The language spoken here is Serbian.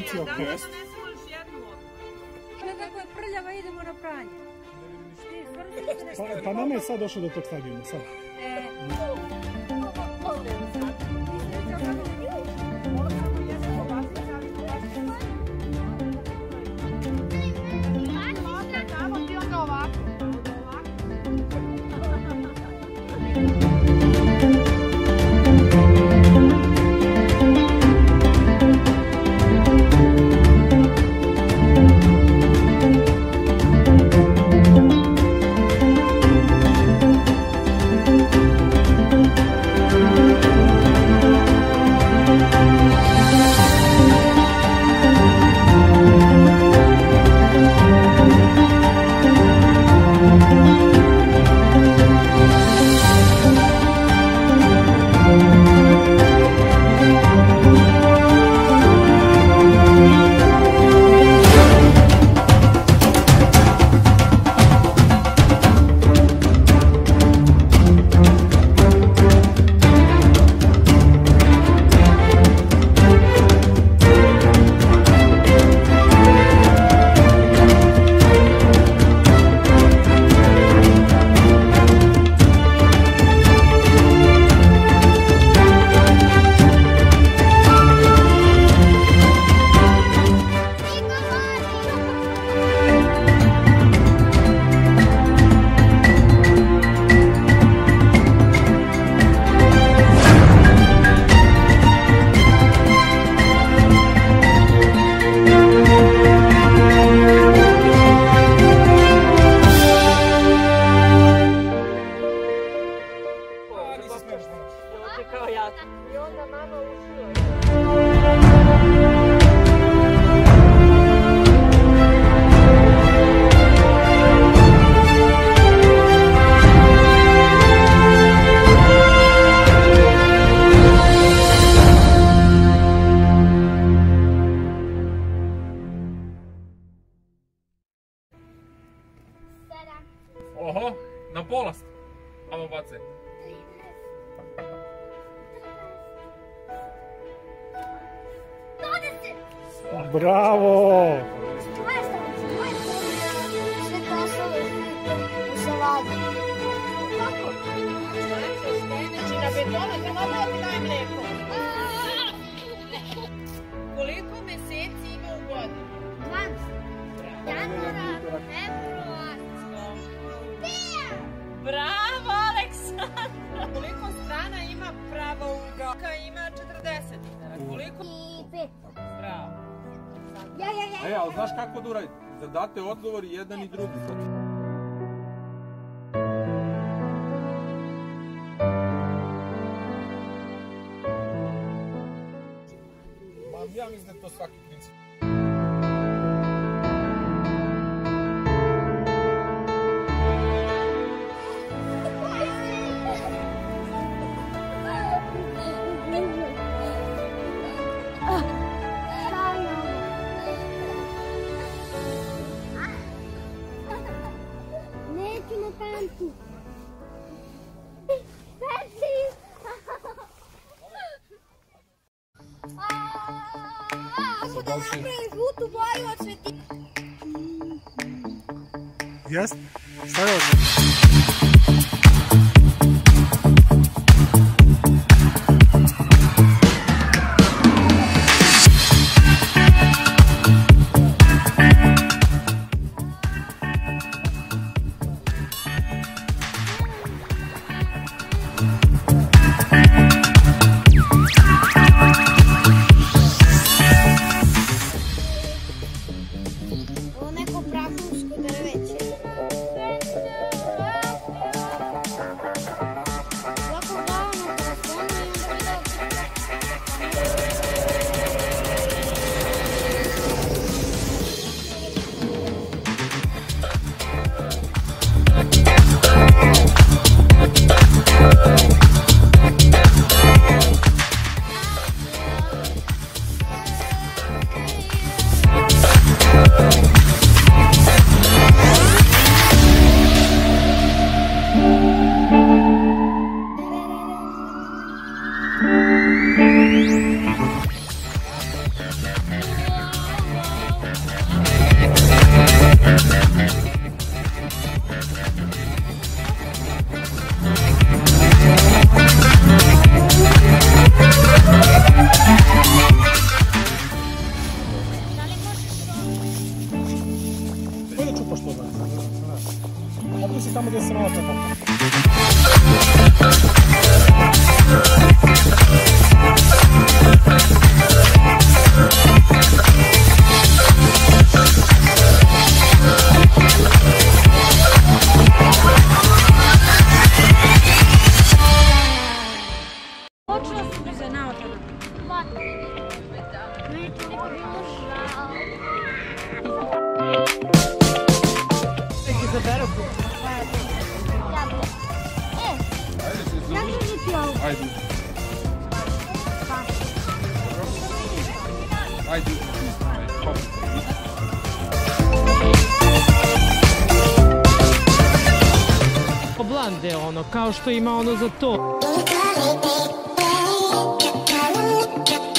Franci, ok. Kako je prljava, idemo na pranje. Pa nama je sad došlo do tog stadijuma, sad. I onda mama ušila. Oho, na polast. Amo bace. Bravo! Sve postalo u saladu. Kako? Znači na betonu treba da ti daj mlijeko. Koliko meseci ima u godinu? 20. Januara, februar. Bravo, Aleksandra! Koliko strana ima pravougao? Ima 40. Koliko? I 5. Bravo. E, ali znaš kako da uradite? Da date odgovor i jedan i drugi. Ja mislim da je to svaki princip. Neću na pantu. Ako da napraviš žutu boju od svetika. Jest? Stavio Ovo neko prahuško drveće. Koliko košta ovo? Opet si tamo gdje se malo tako. Počela sam da se naočara. Neki zaberu kup. Ajde. Ajde. Blande ono, kao što ima ono za to.